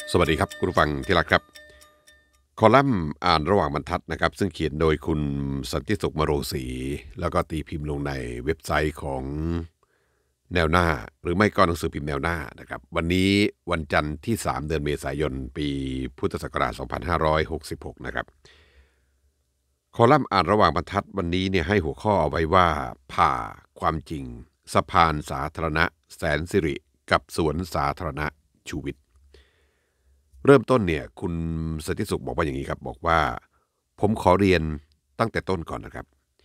สวัสดีครับคุณผู้ฟังที่รักครับคอลัมน์อ่านระหว่างบรรทัดนะครับซึ่งเขียนโดยคุณสันติสุขมโรศรีแล้วก็ตีพิมพ์ลงในเว็บไซต์ของแนวหน้าหรือไม่ก็หนังสือพิมพ์แนวหน้านะครับวันนี้วันจันทร์ที่3เดือนเมษายนปีพุทธศักราช2566นะครับคอลัมน์อ่านระหว่างบรรทัดวันนี้เนี่ยให้หัวข้อเอาไว้ว่าผ่าความจริงสะพานสาธารณะแสนสิริกับสวนสาธารณะชูวิทย์ เริ่มต้นเนี่ยคุณสันติสุขบอกว่าอย่างนี้ครับบอกว่าผมขอเรียนตั้งแต่ต้นก่อนนะครับ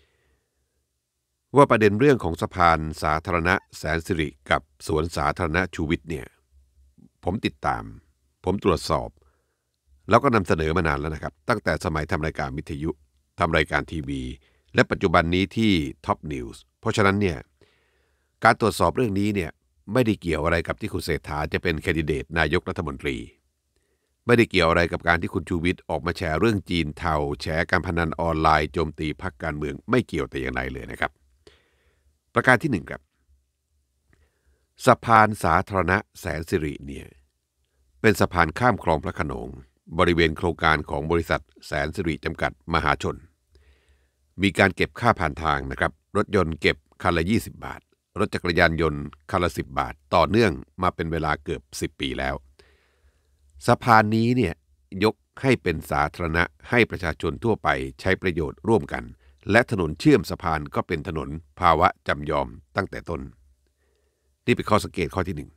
ว่าประเด็นเรื่องของสะพานสาธารณะแสนสิริกับสวนสาธารณะชูวิทย์เนี่ยผมติดตามผมตรวจสอบแล้วก็นำเสนอมานานแล้วนะครับตั้งแต่สมัยทำรายการวิทยุทำรายการทีวีและปัจจุบันนี้ที่ท็อปนิวส์เพราะฉะนั้นเนี่ยการตรวจสอบเรื่องนี้เนี่ยไม่ได้เกี่ยวอะไรกับที่คุณเศรษฐาจะเป็นแคนดิเดตนายกรัฐมนตรี ไม่ได้เกี่ยวอะไรกับการที่คุณชูวิทย์ออกมาแฉเรื่องจีนเทาแฉการพนันออนไลน์โจมตีพรรคการเมืองไม่เกี่ยวแต่อย่างใดเลยนะครับประการที่1ครับสะพานสาธารณะแสนสิริเนี่ยเป็นสะพานข้ามคลองพระโขนงบริเวณโครงการของบริษัทแสนสิริจำกัดมหาชนมีการเก็บค่าผ่านทางนะครับรถยนต์เก็บคันละ20บาทรถจักรยานยนต์คันละ10บาทต่อเนื่องมาเป็นเวลาเกือบ10ปีแล้วสะพานนี้เนี่ยยกให้เป็นสาธารณะให้ประชาชนทั่วไปใช้ประโยชน์ร่วมกันและถนนเชื่อมสะพานก็เป็นถนนภาวะจำยอมตั้งแต่ต้นนี่เป็นข้อสังเกตข้อที่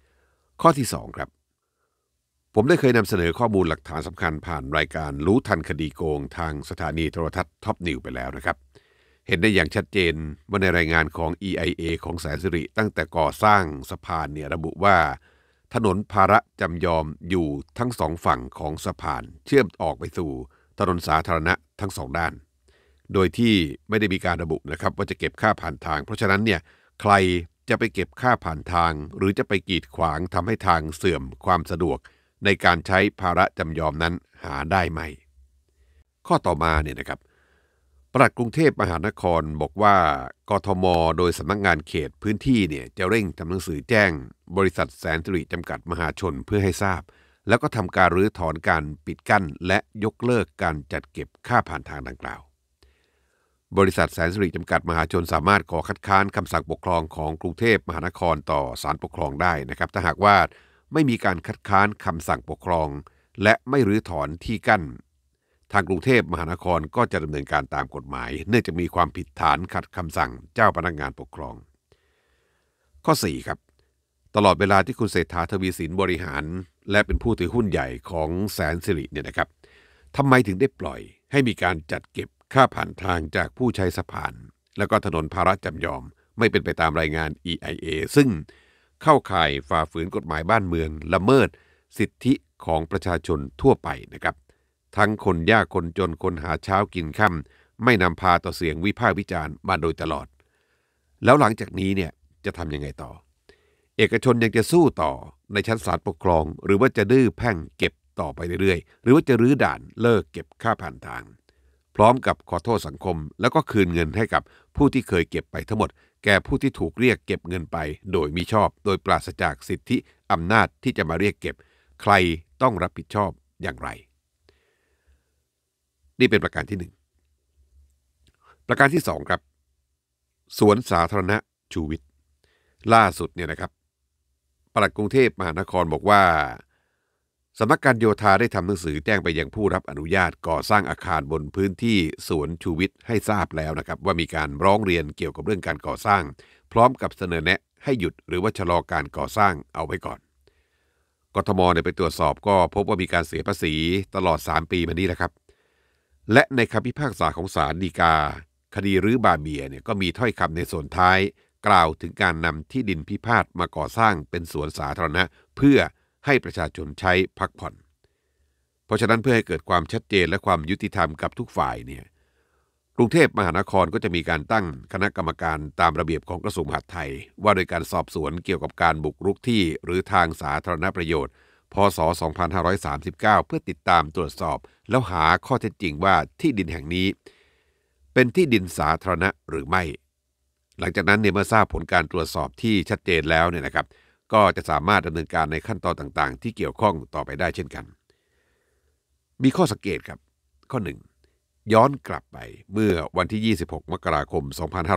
1ข้อที่2ครับผมได้เคยนำเสนอข้อมูลหลักฐานสำคัญผ่านรายการรู้ทันคดีโกงทางสถานีโทรทัศน์ท็อปนิวไปแล้วนะครับเห็นได้อย่างชัดเจนว่าในรายงานของ EIA ของแสนสิริตั้งแต่ก่อสร้างสะพานเนี่ยระบุว่าถนนภาระจำยอมอยู่ทั้งสองฝั่งของสะพานเชื่อมออกไปสู่ถนนสาธารณะทั้งสองด้านโดยที่ไม่ได้มีการระบุนะครับว่าจะเก็บค่าผ่านทางเพราะฉะนั้นเนี่ยใครจะไปเก็บค่าผ่านทางหรือจะไปกีดขวางทำให้ทางเสื่อมความสะดวกในการใช้ภาระจำยอมนั้นหาได้ไหมข้อต่อมาเนี่ยนะครับปลัดกรุงเทพมหานครบอกว่ากทมโดยสำนักงานเขตพื้นที่เนี่ยจะเร่งทำหนังสือแจ้งบริษัทแสนสิริจำกัดมหาชนเพื่อให้ทราบแล้วก็ทำการรื้อถอนการปิดกั้นและยกเลิกการจัดเก็บค่าผ่านทางดังกล่าวบริษัทแสนสิริจำกัดมหาชนสามารถขอคัดค้านคำสั่งปกครองของกรุงเทพมหานครต่อศาลปกครองได้นะครับถ้าหากว่าไม่มีการคัดค้านคำสั่งปกครองและไม่รื้อถอนที่กั้นทางกรุงเทพมหานครก็จะดำเนินการตามกฎหมายเนื่องจากมีความผิดฐานขัดคำสั่งเจ้าพนักงานปกครองข้อ4ครับตลอดเวลาที่คุณเศรษฐาทวีสินบริหารและเป็นผู้ถือหุ้นใหญ่ของแสนสิริเนี่ยนะครับทำไมถึงได้ปล่อยให้มีการจัดเก็บค่าผ่านทางจากผู้ใช้สะพานแล้วก็ถนนภาระจำยอมไม่เป็นไปตามรายงาน EIA ซึ่งเข้าข่ายฝ่าฝืนกฎหมายบ้านเมืองละเมิดสิทธิของประชาชนทั่วไปนะครับทั้งคนยากคนจนคนหาเช้ากินค่ำไม่นำพาต่อเสียงวิพากษ์วิจารณ์มาโดยตลอดแล้วหลังจากนี้เนี่ยจะทำยังไงต่อเอกชนยังจะสู้ต่อในชั้นศาลปกครองหรือว่าจะดื้อแพ่งเก็บต่อไปเรื่อยๆหรือว่าจะรื้อด่านเลิกเก็บค่าผ่านทางพร้อมกับขอโทษสังคมแล้วก็คืนเงินให้กับผู้ที่เคยเก็บไปทั้งหมดแก่ผู้ที่ถูกเรียกเก็บเงินไปโดยมิชอบโดยปราศจากสิทธิอำนาจที่จะมาเรียกเก็บใครต้องรับผิดชอบอย่างไรนี่เป็นประการที่1ประการที่2ครับสวนสาธารณะชูวิทย์ล่าสุดเนี่ยนะครับปลัดกรุงเทพมหานครบอกว่าสำนักการโยธาได้ทำหนังสือแจ้งไปยังผู้รับอนุญาตก่อสร้างอาคารบนพื้นที่สวนชูวิทย์ให้ทราบแล้วนะครับว่ามีการร้องเรียนเกี่ยวกับเรื่องการก่อสร้างพร้อมกับเสนอแนะให้หยุดหรือว่าชะลอการก่อสร้างเอาไว้ก่อนกทมไปตรวจสอบก็พบว่ามีการเสียภาษีตลอด3ปีมานี้แหละครับและในคำพิพากษาของศาลฎีกาคดีรื้อบาเบียเนี่ยก็มีถ้อยคำในส่วนท้ายกล่าวถึงการนำที่ดินพิพาทมาก่อสร้างเป็นสวนสาธารณะเพื่อให้ประชาชนใช้พักผ่อนเพราะฉะนั้นเพื่อให้เกิดความชัดเจนและความยุติธรรมกับทุกฝ่ายเนี่ยกรุงเทพมหานครก็จะมีการตั้งคณะกรรมการตามระเบียบของกระทรวงมหาดไทยว่าโดยการสอบสวนเกี่ยวกับการบุกรุกที่หรือทางสาธารณประโยชน์พ.ศ. 2539เพื่อติดตามตรวจสอบแล้วหาข้อเท็จจริงว่าที่ดินแห่งนี้เป็นที่ดินสาธารณะหรือไม่หลังจากนั้นเนี่ยเมื่อทราบผลการตรวจสอบที่ชัดเจนแล้วเนี่ยนะครับก็ก็จะสามารถดำเนินการในขั้นตอนต่างๆที่เกี่ยวข้องต่อไปได้เช่นกันมีข้อสังเกตครับข้อ1ย้อนกลับไปเมื่อวันที่26มกราคม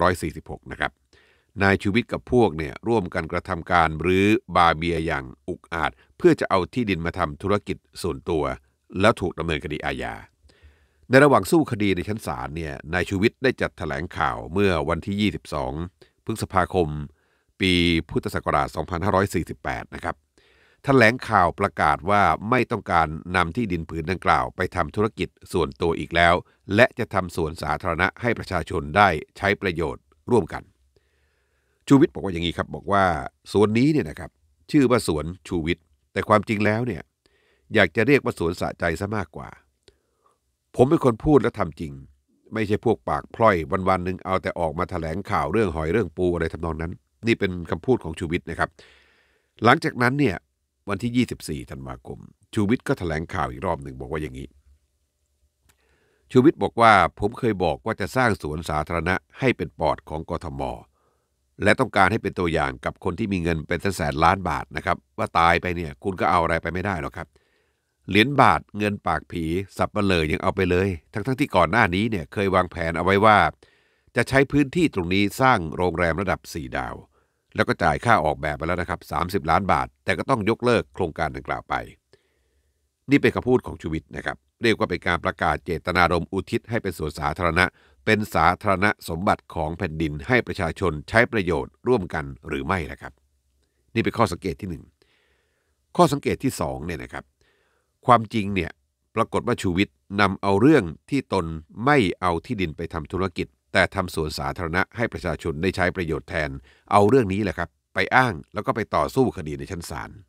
2546นะครับนายชูวิทย์กับพวกเนี่ยร่วมกันกระทำการรื้อบาร์เบียอย่างอุกอาจเพื่อจะเอาที่ดินมาทำธุรกิจส่วนตัวแล้วถูกดำเนินคดีอาญาในระหว่างสู้คดีในชั้นศาลเนี่ยนายชูวิทย์ได้จัดแถลงข่าวเมื่อวันที่22พฤษภาคมปีพุทธศักราช2548นะครับแถลงข่าวประกาศว่าไม่ต้องการนำที่ดินผืนดังกล่าวไปทำธุรกิจส่วนตัวอีกแล้วและจะทำสวนสาธารณะให้ประชาชนได้ใช้ประโยชน์ร่วมกันชูวิทย์บอกว่าอย่างนี้ครับบอกว่าสวนนี้เนี่ยนะครับชื่อว่าสวนชูวิทย์แต่ความจริงแล้วเนี่ยอยากจะเรียกว่าสวนสะใจซะมากกว่าผมเป็นคนพูดและทำจริงไม่ใช่พวกปากพล่อยวันๆหนึ่งเอาแต่ออกมาแถลงข่าวเรื่องหอยเรื่องปูอะไรทำนองนั้นนี่เป็นคำพูดของชูวิทย์นะครับหลังจากนั้นเนี่ยวันที่24ธันวาคมชูวิทย์ก็แถลงข่าวอีกรอบหนึ่งบอกว่าอย่างนี้ชูวิทย์บอกว่าผมเคยบอกว่าจะสร้างสวนสาธารณะให้เป็นปอดของกทม.และต้องการให้เป็นตัวอย่างกับคนที่มีเงินเป็นแสนล้านบาทนะครับว่าตายไปเนี่ยคุณก็เอาอะไรไปไม่ได้หรอกครับเหรียญบาทเงินปากผีสับเปลือยังเอาไปเลยทั้งที่ก่อนหน้านี้เนี่ยเคยวางแผนเอาไว้ว่าจะใช้พื้นที่ตรงนี้สร้างโรงแรมระดับ4 ดาวแล้วก็จ่ายค่าออกแบบไปแล้วนะครับ30 ล้านบาทแต่ก็ต้องยกเลิกโครงการดังกล่าวไปนี่เป็นคำพูดของชูวิทย์นะครับเรียกว่าเป็นการประกาศเจตนารมณ์อุทิศให้เป็นสวนสาธารณะเป็นสาธารณสมบัติของแผ่นดินให้ประชาชนใช้ประโยชน์ร่วมกันหรือไม่นะครับนี่เป็นข้อสังเกตที่1ข้อสังเกตที่2เนี่ยนะครับความจริงเนี่ยปรากฏว่าชูวิทย์นำเอาเรื่องที่ตนไม่เอาที่ดินไปทำธุรกิจแต่ทำสวนสาธารณะให้ประชาชนได้ใช้ประโยชน์แทนเอาเรื่องนี้แหละครับไปอ้างแล้วก็ไปต่อสู้คดีในชั้นศาล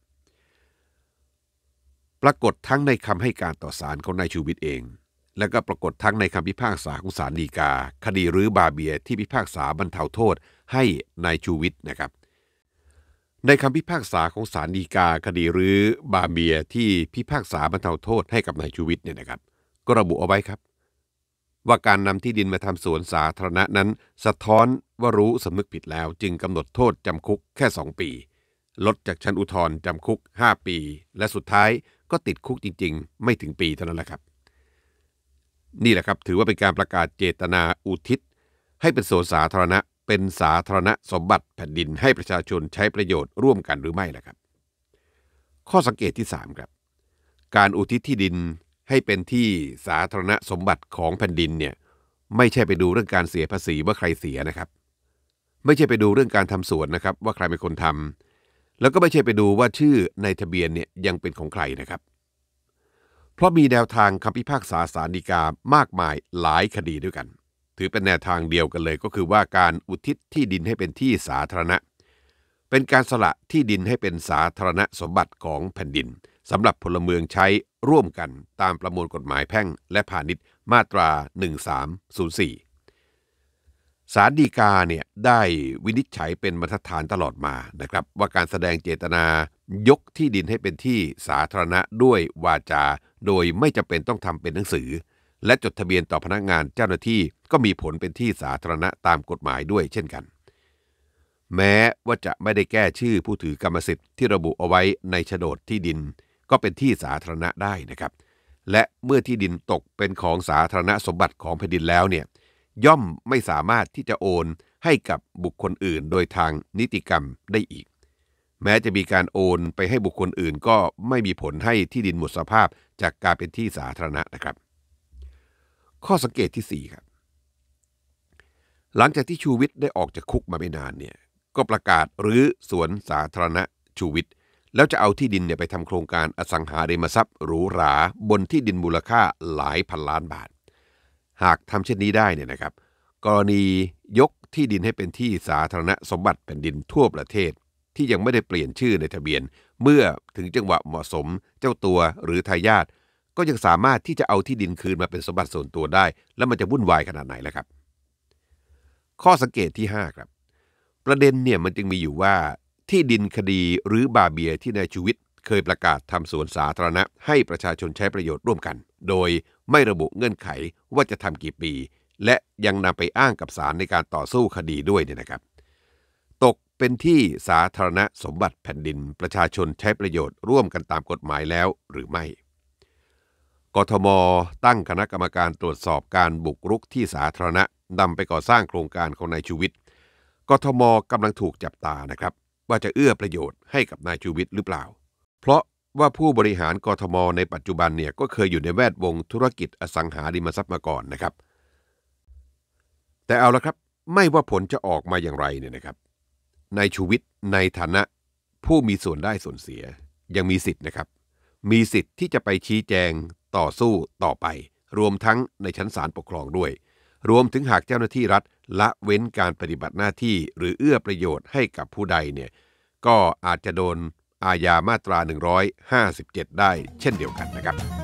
ปรากฏทั้งในคำให้การต่อศาลของนายชูวิทย์เองและก็ปรากฏทั้งในคำพิพากษาของศาลฎีกาคดีรื้อบาร์เบียที่พิพากษาบรรเทาโทษให้นายชูวิทย์นะครับในคำพิพากษาของศาลฎีกาคดีรื้อบาร์เบียที่พิพากษาบรรเทาโทษให้กับนายชูวิทย์เนี่ยนะครับก็ระบุเอาไว้ครับว่าการนำที่ดินมาทำสวนสาธารณะนั้นสะท้อนว่ารู้สำนึกผิดแล้วจึงกำหนดโทษจำคุกแค่2 ปีลดจากชั้นอุทธรณ์จำคุก5 ปีและสุดท้ายก็ติดคุกจริงๆไม่ถึงปีเท่านั้นแหละครับนี่แหละครับถือว่าเป็นการประกาศเจตนาอุทิศให้เป็นสวนสาธารณะเป็นสาธารณสมบัติแผ่นดินให้ประชาชนใช้ประโยชน์ร่วมกันหรือไม่ล่ะครับข้อสังเกตที่3ครับการอุทิศที่ดินให้เป็นที่สาธารณสมบัติของแผ่นดินเนี่ยไม่ใช่ไปดูเรื่องการเสียภาษีว่าใครเสียนะครับไม่ใช่ไปดูเรื่องการทำสวนนะครับว่าใครเป็นคนทำแล้วก็ไม่ใช่ไปดูว่าชื่อในทะเบียนเนี่ยยังเป็นของใครนะครับเพราะมีแนวทางคำพิพากษาศาลฎีกามากมายหลายคดีด้วยกันถือเป็นแนวทางเดียวกันเลยก็คือว่าการอุทิศที่ดินให้เป็นที่สาธารณะเป็นการสละที่ดินให้เป็นสาธารณสมบัติของแผ่นดินสำหรับพลเมืองใช้ร่วมกันตามประมวลกฎหมายแพ่งและพาณิชย์มาตรา1304ศาลฎีกาเนี่ยได้วินิจฉัยเป็นบรรทัดฐานตลอดมานะครับว่าการแสดงเจตนายกที่ดินให้เป็นที่สาธารณะด้วยวาจาโดยไม่จำเป็นต้องทำเป็นหนังสือและจดทะเบียนต่อพนักงานเจ้าหน้าที่ก็มีผลเป็นที่สาธารณะตามกฎหมายด้วยเช่นกันแม้ว่าจะไม่ได้แก้ชื่อผู้ถือกรรมสิทธิ์ที่ระบุเอาไว้ในโฉนดที่ดินก็เป็นที่สาธารณะได้นะครับและเมื่อที่ดินตกเป็นของสาธารณสมบัติของแผ่นดินแล้วเนี่ยย่อมไม่สามารถที่จะโอนให้กับบุคคลอื่นโดยทางนิติกรรมได้อีกแม้จะมีการโอนไปให้บุคคลอื่นก็ไม่มีผลให้ที่ดินหมดสภาพจากการเป็นที่สาธารณะนะครับข้อสังเกตที่4ครับหลังจากที่ชูวิทย์ได้ออกจากคุกมาไม่นานเนี่ยก็ประกาศรื้อสวนสาธารณะชูวิทย์แล้วจะเอาที่ดินเนี่ยไปทำโครงการอสังหาริมทรัพย์หรูหราบนที่ดินมูลค่าหลายพันล้านบาทหากทำเช่นนี้ได้เนี่ยนะครับกรณียกที่ดินให้เป็นที่สาธารณสมบัติแผ่นดินทั่วประเทศที่ยังไม่ได้เปลี่ยนชื่อในทะเบียนเมื่อถึงจังหวะเหมาะสมเจ้าตัวหรือทายาทก็ยังสามารถที่จะเอาที่ดินคืนมาเป็นสมบัติส่วนตัวได้แล้วมันจะวุ่นวายขนาดไหนล่ะครับข้อสังเกตที่5ครับประเด็นเนี่ยมันจึงมีอยู่ว่าที่ดินคดีหรือบาร์เบียที่นายชูวิทย์เคยประกาศทำสวนสาธารณะให้ประชาชนใช้ประโยชน์ร่วมกันโดยไม่ระบุเงื่อนไขว่าจะทำกี่ปีและยังนำไปอ้างกับศาลในการต่อสู้คดีด้วยเนี่ยนะครับตกเป็นที่สาธารณสมบัติแผ่นดินประชาชนใช้ประโยชน์ร่วมกันตามกฎหมายแล้วหรือไม่กทมตั้งคณะกรรมการตรวจสอบการบุกรุกที่สาธารณะนำไปก่อสร้างโครงการของนายชูวิทย์กทมกำลังถูกจับตานะครับว่าจะเอื้อประโยชน์ให้กับนายชูวิทย์หรือเปล่าเพราะว่าผู้บริหารกทมในปัจจุบันเนี่ยก็เคยอยู่ในแวดวงธุรกิจอสังหาริมทรัพย์มาก่อนนะครับแต่เอาละครับไม่ว่าผลจะออกมาอย่างไรเนี่ยนะครับนายชูวิทย์ในฐานะผู้มีส่วนได้ส่วนเสียยังมีสิทธิ์นะครับมีสิทธิ์ที่จะไปชี้แจงต่อสู้ต่อไปรวมทั้งในชั้นศาลปกครองด้วยรวมถึงหากเจ้าหน้าที่รัฐละเว้นการปฏิบัติหน้าที่หรือเอื้อประโยชน์ให้กับผู้ใดเนี่ยก็อาจจะโดนอาญามาตรา157ได้เช่นเดียวกันนะครับ